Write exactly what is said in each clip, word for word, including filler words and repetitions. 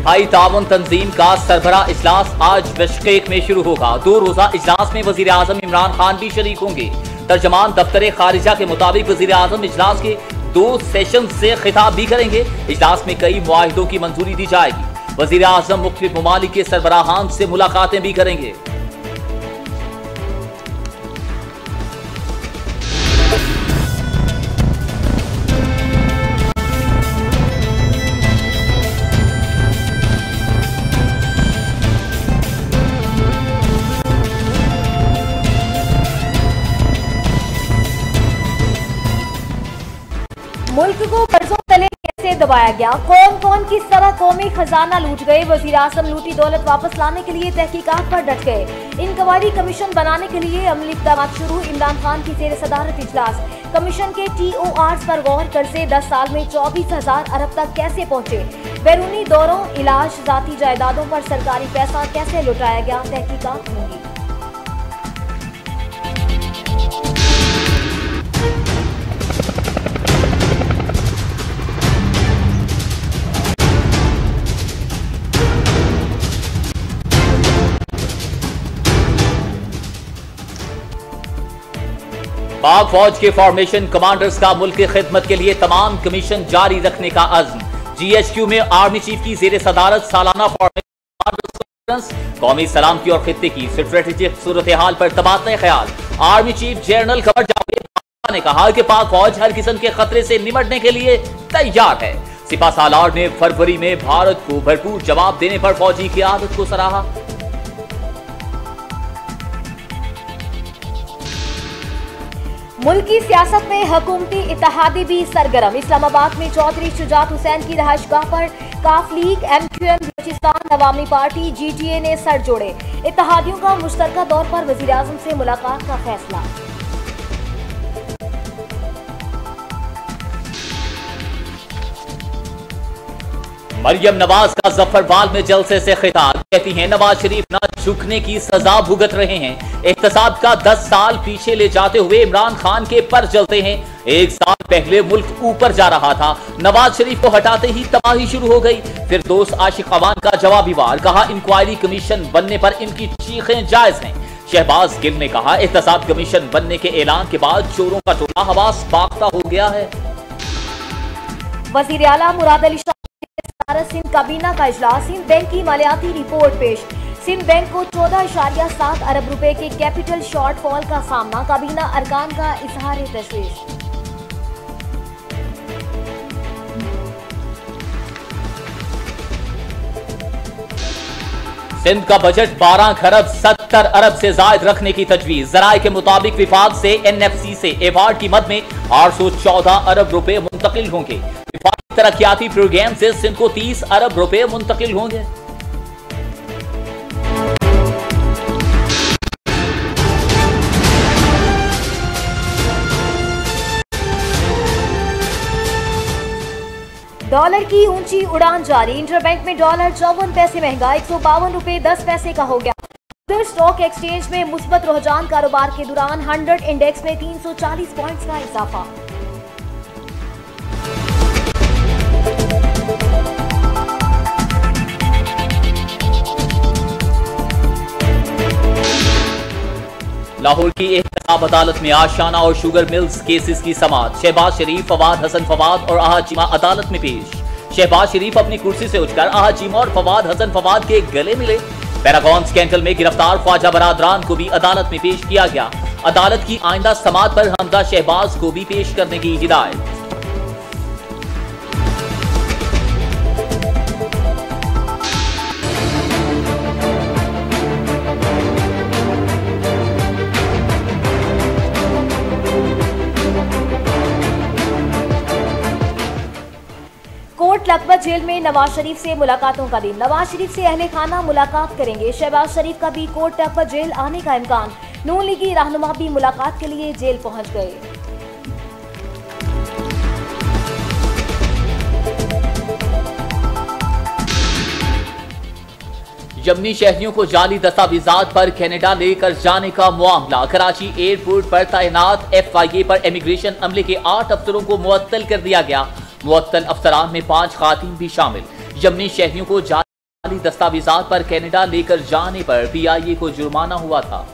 Shanghai ताउन तंजीम का सरबराह इजलास आज बिश्केक में शुरू होगा। दो रोजा इजलास में वजीर आजम इमरान खान भी शरीक होंगे। तर्जमान दफ्तर खारिजा के मुताबिक वजीर आजम इजलास के दो सेशन से खिताब भी करेंगे। इजलास में कई मुआहिदों की मंजूरी दी जाएगी। वजीर आजम मुख्तलिफ ममालिक के सरबराहान से मुलाकातें भी करेंगे। मुल्क को कर्जों तले कैसे दबाया गया, कौन कौन किस तरह कौमी खजाना लूट गए, वजीर आजम लूटी दौलत वापस लाने के लिए तहकीकात पर डट गए। इंक्वायरी कमीशन बनाने के लिए अमली इक़दाम शुरू, इमरान खान की जेर सदारत इजलास। कमीशन के टी ओ आर्स पर गौर, कर्जे दस साल में चौबीस हजार अरब तक कैसे पहुंचे, बैरूनी दौरों, इलाज, जाती जायदादों पर सरकारी पैसा कैसे लुटाया गया, तहकीकात होंगी। पाक फौज के फॉर्मेशन कमांडर्स का मुल्क की खिदमत के लिए तमाम कमीशन जारी रखने का अज़्म। जी एच क्यू में आर्मी चीफ की जेर सदारत सालाना फॉर्मेशन कौमी सलामती और खित्ते की स्ट्रेटेजिक सूरत हाल पर तबादला ख्याल। Army chief general Qamar Javed ने कहा कि पाक फौज हर किस्म के खतरे से निपटने के लिए तैयार है। सिपा सालार ने फरवरी में भारत को भरपूर जवाब देने पर फौजी क़ियादत को सराहा। मुल्क की सियासत में हुकूमती इत्तेहादी भी सरगर्म। इस्लामाबाद में चौधरी शुजात हुसैन की रहायशगाह पर Qaf league, M Q M, Balochistan Awami party, G T A ने सर जोड़े। इत्तेहादियों का मुश्तरका तौर पर वजीर आजम से मुलाकात का फैसला। मरियम नवाज का जफरवाल में जलसे से खिताब, कहती हैं नवाज शरीफ न झुकने की सजा भुगत रहे हैं। एहतसाब का दस साल पीछे ले जाते हुए इमरान खान के पर जलते हैं। एक साल पहले मुल्क ऊपर जा रहा था, नवाज शरीफ को हटाते ही तबाही शुरू हो गई। फिर दोस्त आशिक अवान का जवाबी वार, कहा इंक्वायरी कमीशन बनने पर इनकी चीखें जायज हैं। शहबाज गिल ने कहा एहतसाब कमीशन बनने के ऐलान के बाद चोरों का टोला हवास बाख्ता हो गया है। वजीर आला मुराद अली शाह सिंध काबीना का इजलास, सिंध बैंक की मालियाती रिपोर्ट पेश। सिंध बैंक को चौदह इशारिया सात अरब रुपए के कैपिटल शॉर्टफॉल का सामना, काबीना अरकान का इजहार तशवीश। सिंध का बजट बारह खरब सत्तर अरब से जायद रखने की तजवीज। जराये के मुताबिक विफाक से एन एफ सी से एवार्ड की मद में आठ सौ चौदह अरब रुपए मुंतकिल होंगे। विफाकी तरक्याती प्रोग्राम से सिंध को तीस अरब रुपए मुंतकिल होंगे। डॉलर की ऊंची उड़ान जारी, इंटरबैंक में डॉलर चौवन पैसे महंगा, एक सौ बावन रुपए दस पैसे का हो गया। स्टॉक एक्सचेंज में मुस्बत रुझान, कारोबार के दौरान हंड्रेड इंडेक्स में तीन सौ चालीस पॉइंट्स का इजाफा। लाहौर की एहतसाब अदालत में आशाना और शुगर मिल्स केसेस की समाअत। शहबाज शरीफ, फवाद हसन फवाद और अहा चीमा अदालत में पेश। शहबाज शरीफ अपनी कुर्सी से उठकर अहा चीमा और फवाद हसन फवाद के गले मिले। पैरागॉन स्कैंडल में गिरफ्तार ख्वाजा बरादरान को भी अदालत में पेश किया गया। अदालत की आइंदा समाअत पर हमजा शहबाज को भी पेश करने की हिदायत। कोट लखपत जेल में नवाज शरीफ से मुलाकातों का दिन। नवाज शरीफ से अहले खाना मुलाकात करेंगे। शहबाज शरीफ का भी कोट लखपत जेल आने का इम्कान। नून लीगी रहनुमा भी मुलाकात के लिए जेल पहुंच गए। यमनी शहरियों को जाली दस्तावेजात पर कनाडा लेकर जाने का मामला। कराची एयरपोर्ट पर तैनात एफ आई ए पर इमिग्रेशन अमले के आठ अफसरों को मुअत्तल कर दिया गया। मुअत्तल अफसरान में पांच खातिन भी शामिल। यमनी शहरियों को जाली दस्तावेजात पर कनाडा लेकर जाने पर पीआईए को जुर्माना हुआ था।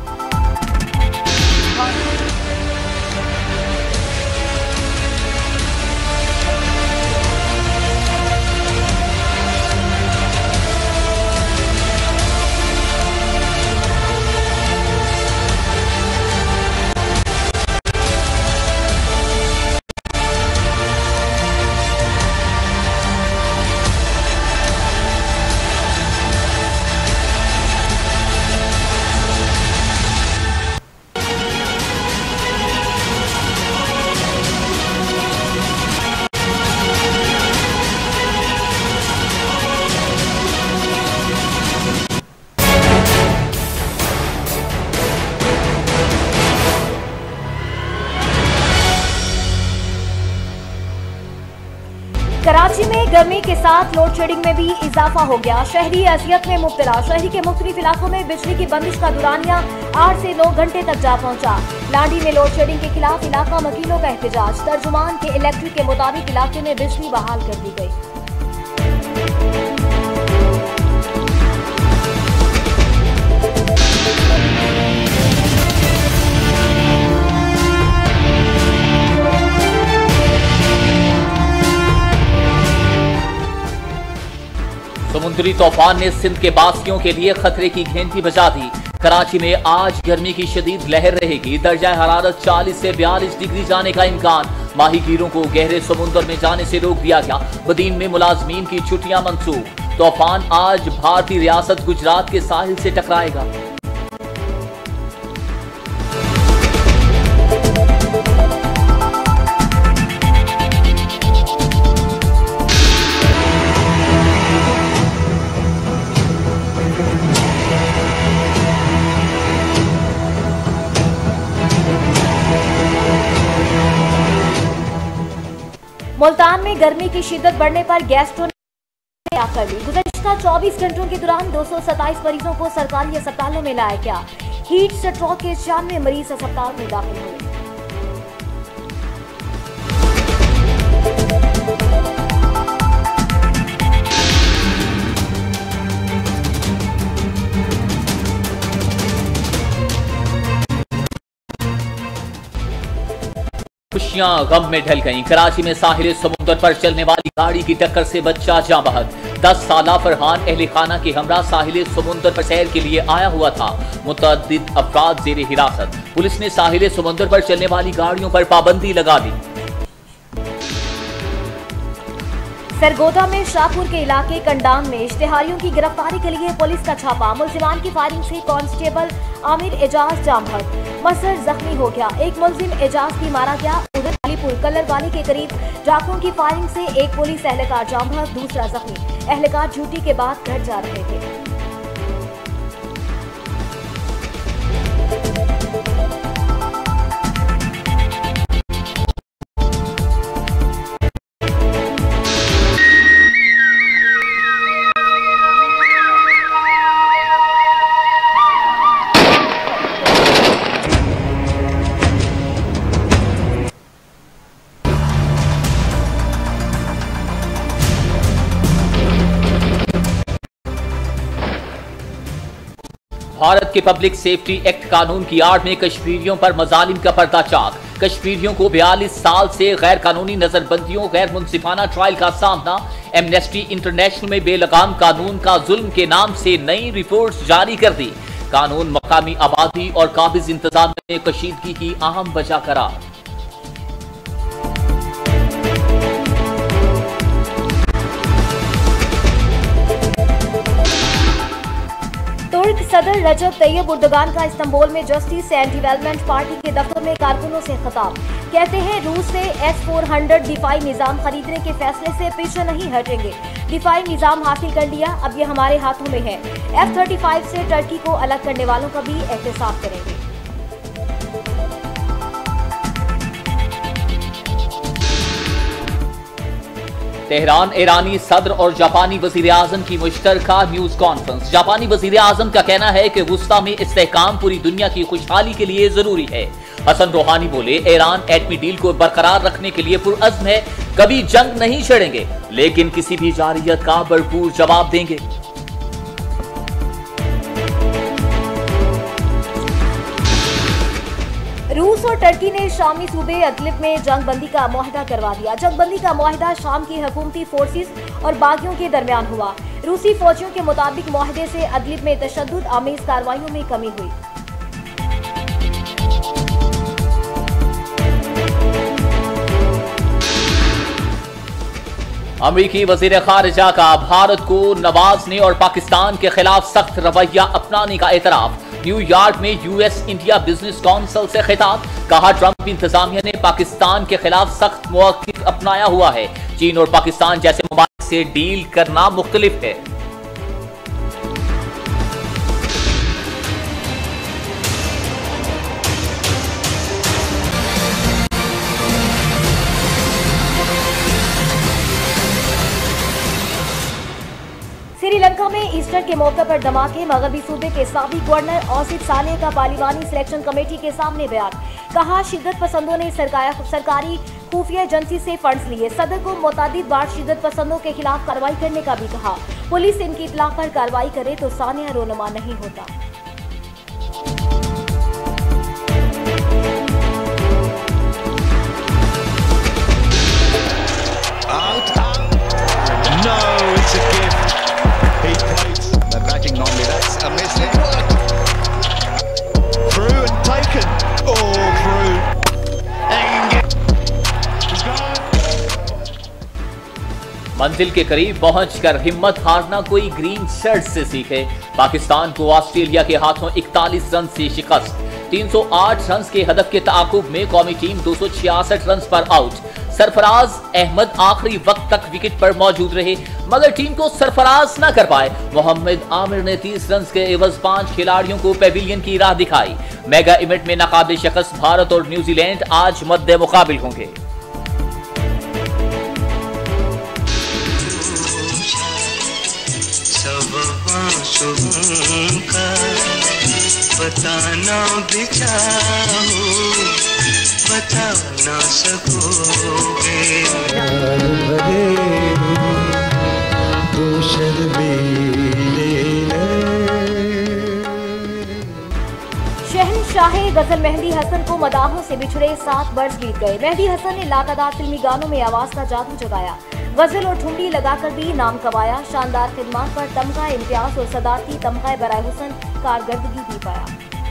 कराची में गर्मी के साथ लोड शेडिंग में भी इजाफा हो गया। शहरी अजियत में मुब्तला। शहरी के मुख्तलिफ इलाकों में बिजली की बंदिश का दुरानिया आठ से नौ घंटे तक जा पहुंचा। लाडी में लोड शेडिंग के खिलाफ इलाका वकीलों का एहतजाज। तर्जुमान के इलेक्ट्रिक के मुताबिक इलाके में बिजली बहाल कर दी गई। समुद्री तूफान ने सिंध के बासियों के लिए खतरे की घंटी बजा दी। कराची में आज गर्मी की शदीद लहर रहेगी। दर्जा हरारत चालीस से बयालीस डिग्री जाने का इम्कान। माहीगीरों को गहरे समुद्र में जाने से रोक दिया गया। बदीन में मुलाजमीन की छुट्टियां मंसूख। तूफान आज भारतीय रियासत गुजरात के साहिल से टकराएगा। मुल्तान में गर्मी की शिद्दत बढ़ने पर गैस्ट्रो ने आकर ली। गुज़श्ता चौबीस घंटों के दौरान दो सौ सत्ताईस मरीजों को सरकारी अस्पतालों में लाया गया। हीट स्ट्रोक के छियानवे मरीज अस्पताल में दाखिल हुए। खुशियां गम में ढल गईं। कराची में साहिल समुद्र पर चलने वाली गाड़ी की टक्कर से बच्चा जाँ बहक। दस साला फरहान अहले खाना के हमरा साहिल समुद्र पर सैर के लिए आया हुआ था। मुतअद्दिद अफराद जेर हिरासत। पुलिस ने साहिल समुद्र पर चलने वाली गाड़ियों पर पाबंदी लगा दी। सरगोदा में शाहपुर के इलाके कंडान में इश्तिहारियों की गिरफ्तारी के लिए पुलिस का छापा। मुलजिमान की फायरिंग से कांस्टेबल आमिर एजाज जाम बहक। मसर जख्मी हो गया। एक मुलजिम एजाज भी मारा गया। उधर अलीपुर कल्लरवाली के करीब डाकुओं की फायरिंग से एक पुलिस एहलकार जाम बहक, दूसरा जख्मी। एहलकार ड्यूटी के बाद घर जा रहे थे। भारत के पब्लिक सेफ्टी एक्ट कानून की आड़ में कश्मीरियों पर मजालिम का पर्दाचाक। कश्मीरियों को बयालीस साल से गैर कानूनी नजरबंदियों, गैर मुनसिफाना ट्रायल का सामना। एमनेस्टी इंटरनेशनल में बेलगाम कानून का जुल्म के नाम से नई रिपोर्ट्स जारी कर दी। कानून मकामी आबादी और काबिज इंतजाम में कशीदगी की अहम वजह करार। तुर्क सदर रजब तैयब उर्दगान का इस्तांबुल में जस्टिस एंड डेवलपमेंट पार्टी के दफ्तर में कारकुनों से खिताब। कहते हैं रूस से एस फोर हंड्रेड दिफाई निजाम खरीदने के फैसले से पीछे नहीं हटेंगे। दिफाई निजाम हासिल कर लिया, अब ये हमारे हाथों में है। एफ थर्टी फाइव से टर्की को अलग करने वालों का भी एहतसाब करेंगे। तेहरान ईरानी सदर और जापानी वजीर आजम की मुश्तरका न्यूज कॉन्फ्रेंस। जापानी वजीर आजम का कहना है कि गुस्सा में इस्तेहकाम पूरी दुनिया की खुशहाली के लिए जरूरी है। हसन रूहानी बोले, ईरान एटमी डील को बरकरार रखने के लिए पुरअज़्म है। कभी जंग नहीं छेड़ेंगे, लेकिन किसी भी जारियत का भरपूर जवाब देंगे। रूस और टर्की ने शामी सूबे अदलिब में जंग बंदी का मुआहदा करवा दिया। जंग बंदी का मुआहदा शाम की हुकूमती फोर्सेस और बागियों के दरमियान हुआ। रूसी फौजियों के मुताबिक मुआहदे से अदलिब में तशद्दुद आमेज कार्रवाइयों में कमी हुई। अमरीकी वजीर खारिजा का भारत को नवाजने और पाकिस्तान के खिलाफ सख्त रवैया अपनाने का एतराफ। न्यूयॉर्क में यूएस इंडिया बिजनेस काउंसिल से खिताब। कहा, ट्रंप इंतजामिया ने पाकिस्तान के खिलाफ सख्त मौक़िफ़ अपनाया हुआ है। चीन और पाकिस्तान जैसे ममालिक से डील करना मुख्तलिफ है। श्रीलंका में ईस्टर के मौके पर धमाके। मगरबी सूबे के साबिक गवर्नर औसिफ सालेह का पार्लिमानी सिलेक्शन कमेटी के सामने बयान। कहा, शिद्दत पसंदों ने सरकारी खुफिया एजेंसी से फंड्स लिए। सदर को मुतअद्दिद बार शिद्दत पसंदों के खिलाफ कार्रवाई करने का भी कहा। पुलिस इनकी इत्तला पर कार्रवाई करे तो सानिया रोनुमा नहीं होता। मंजिल के करीब पहुंचकर हिम्मत हारना कोई ग्रीन शर्ट से सीखे। पाकिस्तान को ऑस्ट्रेलिया के हाथों इकतालीस रन से शिकस्त। तीन सौ आठ रन के हदफ के ताकुब में कौमी टीम दो सौ छियासठ रन पर आउट। सरफराज अहमद आखिरी वक्त तक विकेट पर मौजूद रहे मगर टीम को सरफराज न कर पाए। मोहम्मद आमिर ने तीस रन के एवज पांच खिलाड़ियों को पेविलियन की राह दिखाई। मेगा इवेंट में नाकाबिल शिकस्त भारत और न्यूजीलैंड आज मद्दे मुकाबिल होंगे। का बताना भी चाहो बता ना सकोगे। शहंशाह गजल मेहंदी हसन को मदाहों से बिछड़े सात बरस बीत गए। मेहंदी हसन ने लातादार फिल्मी गानों में आवाज का जादू जगाया। गजल और ठुमरी लगाकर भी नाम कमाया। शानदार खिदमत पर तमगा इम्तियाज और सदारती तमगा बराए हुसन कारकर्दगी भी पाया।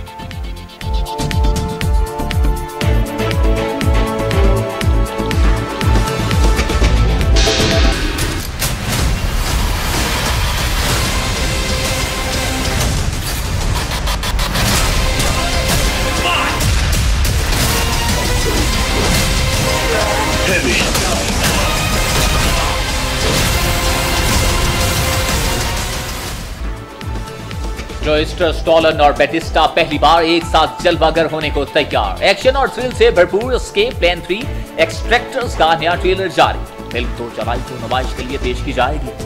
जोइस्टर स्टॉलन और बैटिस्टा पहली बार एक साथ जलवागर होने को तैयार। एक्शन और थ्रिल से भरपूर एस्केप प्लान थ्री एक्सट्रैक्टर्स का नया ट्रेलर जारी। फिल्म दो जुलाई को नुमाइश के लिए पेश की जाएगी।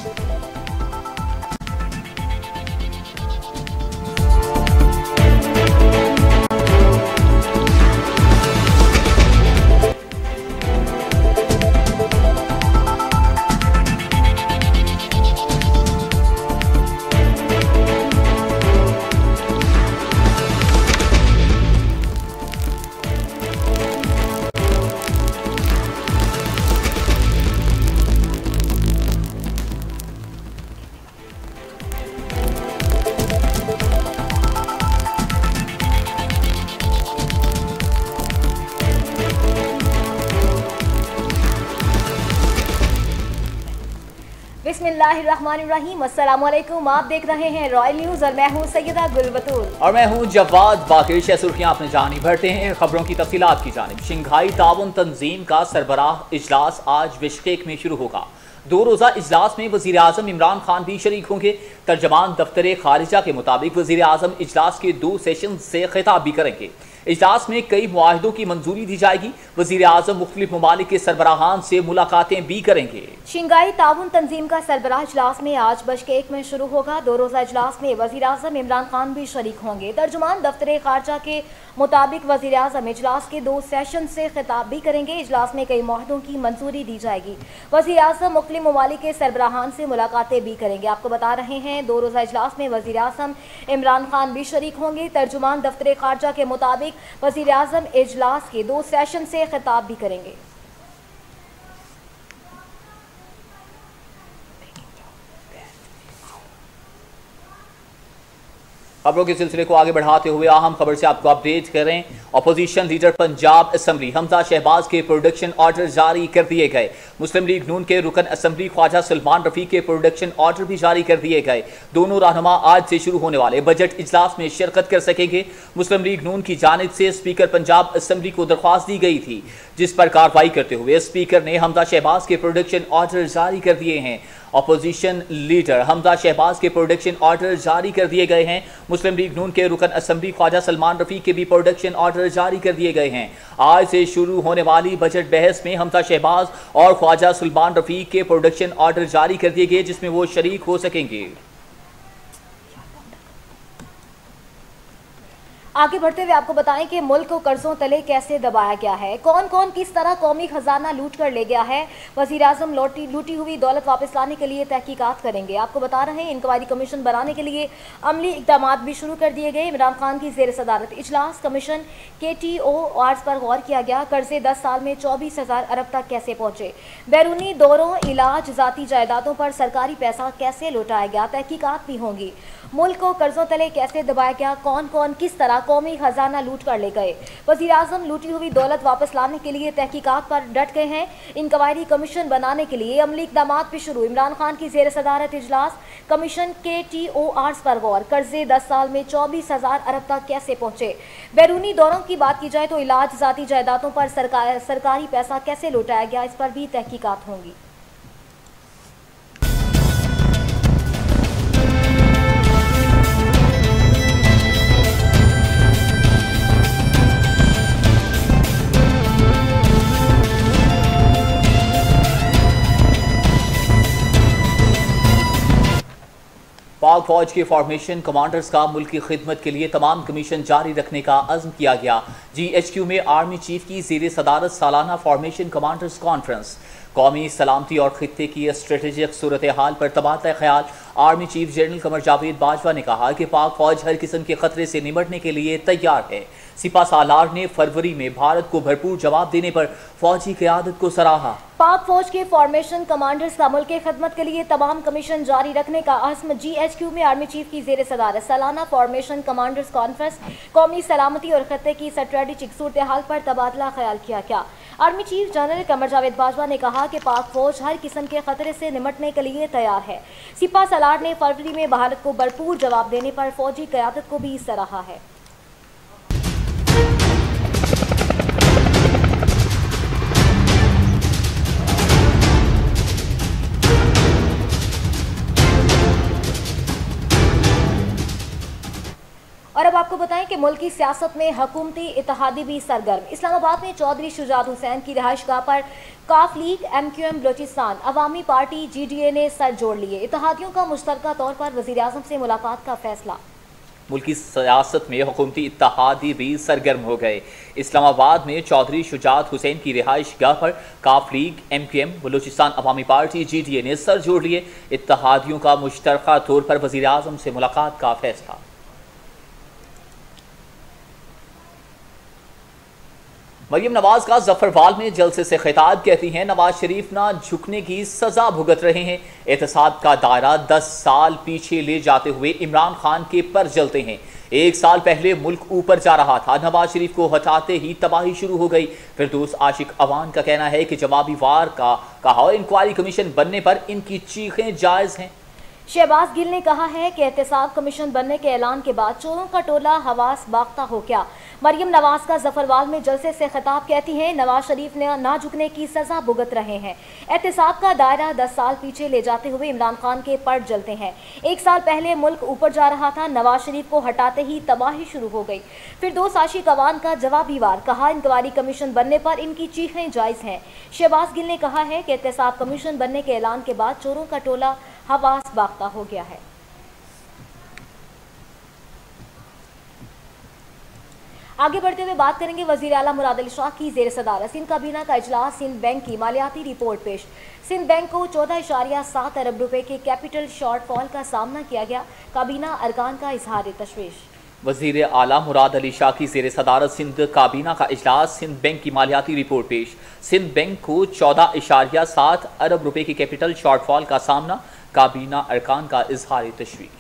बिस्मिल्लाहिर्रहमानिर्रहीम। अस्सलाम वालेकुम। आप देख रहे हैं रॉयल न्यूज और मैं हूं सैयदा गुलबतूल और मैं हूं जवाद बाकिर। सुर्खियां आपने जानी भरते हैं खबरों की तफसीलात की जानिब। शंघाई ताउन तंजीम का सरबराह इजलास आज बिश्केक में शुरू होगा। दो रोज़ा इजलास में वज़ीर आज़म इमरान खान भी शरीक होंगे। तर्जमान दफ्तर खारिजा के मुताबिक वज़ीर आज़म इजलास के दो सेशन से खिताब भी करेंगे। इजलास में कई मुआहिदों की मंजूरी दी जाएगी। वज़ीर आज़म मुख्तलिफ ममालिक के सरबराहान से मुलाकातें भी करेंगे। शंघाई ताउन तंजीम का सरबराह इजलास में आज बिश्केक में शुरू होगा। दो रोज़ा इजलास में वज़ीर आज़म इमरान खान भी शरीक होंगे। तर्जुमान दफ्तर खारजा के मुताबिक वज़ीर आज़म इजलास के दो सेशन से खिताब भी करेंगे। इजलास में कई मुआहिदों की मंजूरी दी जाएगी। वज़ीर आज़म मुख्तलिफ ममालिक के सरबराहान से मुलाकातें भी करेंगे। आपको बता रहे हैं दो रोज़ा इजलास में वज़ीर आज़म इमरान खान भी शरीक होंगे। तर्जुमान दफ्तर खारजा के मुताबिक वज़ीर आज़म इजलास के दो सेशन से खिताब भी करेंगे। खबरों के सिलसिले को आगे बढ़ाते हुए अहम खबर से आपको अपडेट करें। Opposition leader Punjab assembly Hamza Shahbaz के प्रोडक्शन ऑर्डर जारी कर दिए गए। मुस्लिम लीग नून के रुकन असेंबली ख्वाजा सलमान रफीक के प्रोडक्शन ऑर्डर भी जारी कर दिए गए। दोनों रहनुमा आज से शुरू होने वाले बजट इजलास में शिरकत कर सकेंगे। मुस्लिम लीग नून की जानिब से स्पीकर पंजाब असेंबली को दरख्वास्त दी गई थी, जिस पर कार्रवाई करते हुए स्पीकर ने हमजा शहबाज के प्रोडक्शन ऑर्डर जारी कर दिए हैं। अपोजिशन लीडर हमजा शहबाज के प्रोडक्शन ऑर्डर जारी कर दिए गए हैं। मुस्लिम लीग नून के रुकन असेंबली ख्वाजा सलमान रफीक के भी प्रोडक्शन ऑर्डर जारी कर दिए गए हैं। आज से शुरू होने वाली बजट बहस में हमजा शहबाज और ख्वाजा सलमान रफीक के प्रोडक्शन ऑर्डर जारी कर दिए गए, जिसमें वो शरीक हो सकेंगे। आगे बढ़ते हुए आपको बताएं कि मुल्क को कर्जों तले कैसे दबाया गया है, कौन कौन किस तरह कौमी खजाना लूट कर ले गया है। वज़ीर आज़म लौटी लूटी हुई दौलत वापस लाने के लिए तहकीकात करेंगे। आपको बता रहे हैं इंक्वायरी कमीशन बनाने के लिए अमली इक़दाम भी शुरू कर दिए गए। इमरान खान की ज़ेर सदारत इजलास कमीशन के टी ओ आर्स पर गौर किया गया। कर्जे दस साल में चौबीस हज़ार अरब तक कैसे पहुँचे, बैरूनी दौरों, इलाज, ज़ाती जायदादों पर सरकारी पैसा कैसे लौटाया गया, तहकीकात भी होंगी। मुल्क को कर्जों तले कैसे दबाया गया, कौन कौन किस तरह कौमी खजाना लूट कर ले गए। वज़ीर आज़म लूटी हुई दौलत वापस लाने के लिए तहकीकात पर डट गए हैं। इंक्वायरी कमीशन बनाने के लिए अमली इक़दाम भी शुरू। इमरान खान की ज़ेर सदारत इजलास कमीशन के टी ओ आर्स पर गौर। कर्जे दस साल में चौबीस हज़ार अरब तक कैसे पहुँचे। बैरूनी दौरों की बात की जाए तो इलाज, ज़ाती जायदादों पर सरकार सरकारी पैसा कैसे लौटाया गया, इस पर भी तहकीकात होंगी। पाक फौज के फॉर्मेशन कमांडर्स का मुल्क की खिदमत के लिए तमाम कमीशन जारी रखने का अज़्म किया गया। जी एच क्यू में आर्मी चीफ की ज़ेर सदारत सालाना फॉर्मेशन कमांडर्स कॉन्फ्रेंस। कौमी सलामती और खित्ते की स्ट्रेटेजिक सूरत हाल पर तबादला ख्याल। Army chief general Qamar Javed Bajwa ने कहा कि पाक फौज हर किस्म के खतरे से निपटने के लिए तैयार है। सिपा सालार ने फरवरी में भारत को भरपूर जवाब देने पर फौजी क़यादत को सराहा। पाक फौज के फॉर्मेशन कमांडर्स का मुल्क की खिदमत के लिए तमाम कमीशन जारी रखने का अज़्म। जी एच क्यू में आर्मी चीफ की ज़ेर सदारत सालाना फॉर्मेशन कमांडर्स कॉन्फ्रेंस। कौमी सलामती और खत्ते की स्ट्रेटेजिक सूरत हाल पर तबादला ख्याल किया गया। Army chief general Qamar Javed Bajwa ने कहा कि पाक फौज हर किस्म के खतरे से निपटने के लिए तैयार है। सिपा सालार ने फरवरी में भारत को भरपूर जवाब देने पर फौजी क़यादत को भी सराहा है। और अब आपको बताएं कि मुल्क की सियासत में हुकूमती इत्तेहादी भी सरगर्म। इस्लामाबाद में चौधरी शुजात हुसैन की रिहाइशगाह पर Qaf league, M Q M Balochistan, Awami party, G D A ने सर जोड़ लिए। इत्तेहादियों का मुश्तरका तौर पर वज़ीर आज़म से मुलाकात का फैसला। मुल्क की सियासत में हुकूमती इत्तेहादी भी सरगर्म हो गए। इस्लामाबाद में चौधरी शुजात हुसैन की रिहाइशगाह पर Qaf league, M Q M Balochistan, Awami party, G D A ने सर जोड़ लिए। इत्तेहादियों का मुश्तरका तौर पर वज़ीर आज़म से मुलाकात का फैसला। मरियम नवाज का जफरवाल में जलसे से खिताब। कहती हैं नवाज शरीफ ना झुकने की सजा भुगत रहे हैं। एहतसाब का दायरा दस साल पीछे ले जाते हुए इमरान खान के पर जलते हैं। एक साल पहले मुल्क ऊपर जा रहा था, नवाज शरीफ को हटाते ही तबाही शुरू हो गई। फिरदौस आशिक अवान का कहना है कि जवाबी वार का कहा इंक्वायरी कमीशन बनने पर इनकी चीखें जायज हैं। शहबाज गिल ने कहा है कि एहतसाब कमीशन बनने के ऐलान के बाद चोरों का टोला हवास बाख्ता हो गया। मरियम नवाज का जफरवाल में जलसे से खिताब। कहती हैं नवाज शरीफ ने ना झुकने की सजा भुगत रहे हैं। एहतसाब का दायरा दस साल पीछे ले जाते हुए इमरान खान के पर जलते हैं। एक साल पहले मुल्क ऊपर जा रहा था, नवाज शरीफ को हटाते ही तबाही शुरू हो गई। फिरदौस आशिक अवान का जवाबी वार कहा इंक्वायरी कमीशन बनने पर इनकी चीखें जायज हैं। शहबाज गिल ने कहा है कि एहतसाब कमीशन बनने के ऐलान के बाद चोरों का टोला हवास बाख्ता हो गया है। आगे बढ़ते हुए बात करेंगे वजीर आला मुराद अली शाह की जेर सदारत सिंध काबीना का इजलास। सिंध बैंक की मालियाती रिपोर्ट पेश। सिंध बैंक को चौदह इशारिया सात अरब रुपए के कैपिटल शॉर्टफॉल का सामना किया गया। काबीना अरकान का इजहार तशवीश। वजीर आला मुराद अली शाह की जेर सदारत सिंध काबीना का इजलास। सिंध बैंक की मालियाती रिपोर्ट पेश। सिंध बैंक को चौदह इशारिया सात अरब रुपए की कैपिटल शॉर्टफॉल का सामना। काबीना अरकान का इजहार तशवीश।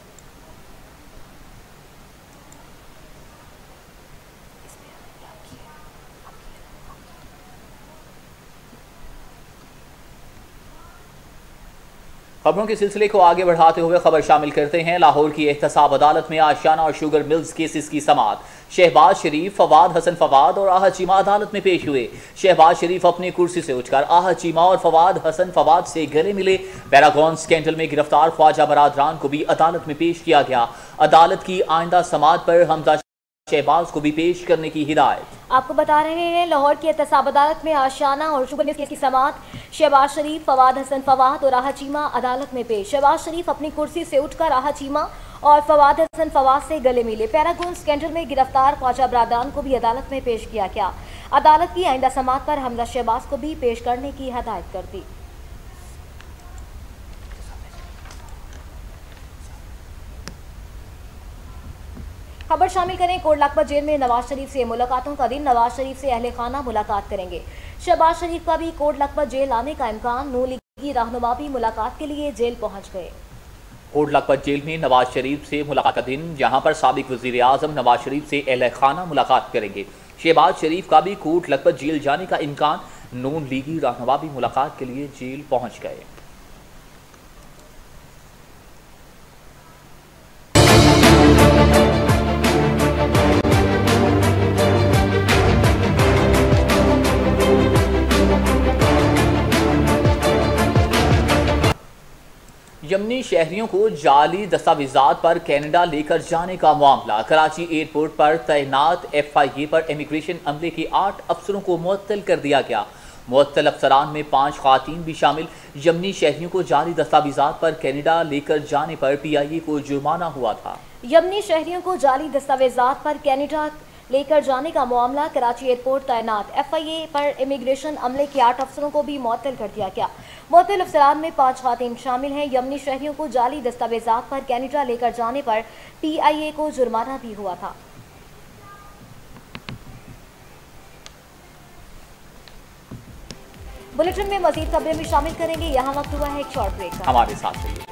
खबरों के सिलसिले को आगे बढ़ाते हुए खबर शामिल करते हैं। लाहौर की एहतसाब अदालत में आशियाना और शुगर मिल्स केसेस की समाअत। शहबाज शरीफ, फवाद हसन फवाद और आहा चीमा अदालत में पेश हुए। शहबाज शरीफ अपनी कुर्सी से उठकर आहा चीमा और फवाद हसन फवाद से गले मिले। पैरागॉन स्कैंडल में गिरफ्तार ख्वाजा बरादरान को भी अदालत में पेश किया गया। अदालत की आइंदा समाअत पर हमजा शहबाज को भी पेश करने की हिदायत। आपको बता रहे हैं लाहौर की एहतसाब अदालत में आशियाना और शुगर मिल्स केस की समाअत। शहबाज शरीफ, फवाद हसन फवाद और आहा चीमा अदालत में पेश। शहबाज शरीफ अपनी कुर्सी से उठकर आहा चीमा और फवाद हसन फवाद से गले मिले। पैरागॉन स्कैंडल में गिरफ्तार ख्वाजा बरादरान को भी अदालत में पेश किया गया। अदालत की आइंदा समाअत पर हमजा शहबाज को भी पेश करने की हिदायत कर दी। खबर शामिल करें। कोट लखपत जेल में नवाज शरीफ से मुलाकातों का दिन। नवाज शरीफ से अहले खाना मुलाकात करेंगे। शहबाज शरीफ का भी कोट लखपत जेल आने का इम्कान। नून लीग की रहनुमा भी मुलाकात के लिए जेल पहुंच गए। कोट लखपत जेल में नवाज शरीफ से मुलाकात का दिन, जहां पर साबिक वजीर आजम नवाज शरीफ से अहले खाना मुलाकात करेंगे। शहबाज शरीफ का भी कोट लखपत जेल जाने का इम्कान। नून लीगी रहनुमा भी मुलाकात के लिए जेल पहुंच गए। यमनी शहरियों को जाली दस्तावेजात पर कनाडा लेकर जाने का मामला। कराची एयरपोर्ट पर तैनात एफ आई ए पर इमिग्रेशन अमले के आठ अफसरों को मुअत्तल कर दिया गया। मुअत्तल अफसरान में पांच खातीन भी शामिल। यमनी शहरियों को जाली दस्तावेजात पर कनाडा लेकर जाने पर पी आई ए को जुर्माना हुआ था। यमनी शहरियों को जाली दस्तावेजात पर कनाडा लेकर जाने का मामला। कराची एयरपोर्ट तैनात एफ आई ए पर इमिग्रेशन अमले के आठ अफसरों को भी मुअत्तल कर दिया गया। मुअत्तल अफसरान में पांच खातीन शामिल हैं। यमनी शहरियों को जाली दस्तावेजात पर कनाडा लेकर जाने पर पी आई ए को जुर्माना भी हुआ था। बुलेटिन में मजीद खबरें भी शामिल करेंगे। यहाँ वक्त हुआ है एक शॉर्ट ब्रेक का। हमारे साथ रहिए।